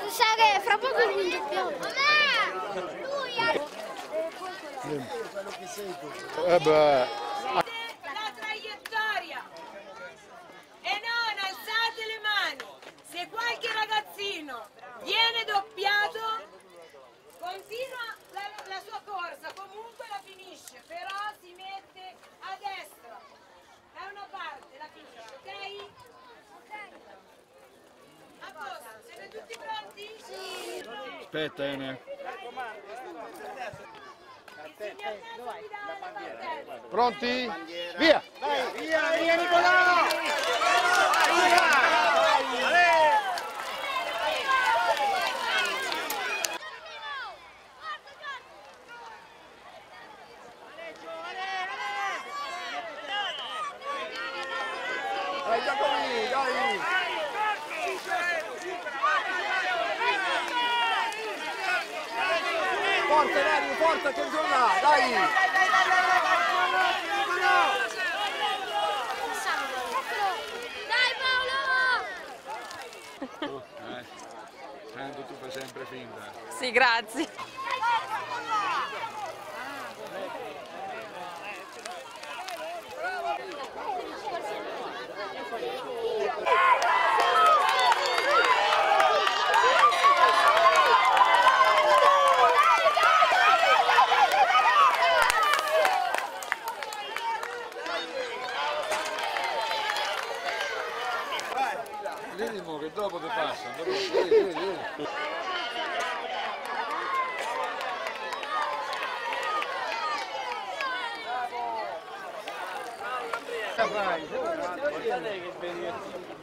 sa che fra poco vince più. La traiettoria e non alzate le mani. Se qualche ragazzino viene doppiato, continua la sua corsa, comunque la finisce, però si mette a destra, da una parte la finisce, ok? A posto, siete tutti pronti? Sì. Aspetta, Ene. Pronti? Via! Via, via Nicolò! Dai Giacomini, dai! Forza Dario, forza che giù là, dai! Dai Paolo! Tanto tu fai sempre finta. Sì, grazie. Vedi che dopo ti passa. Vedi. Vai,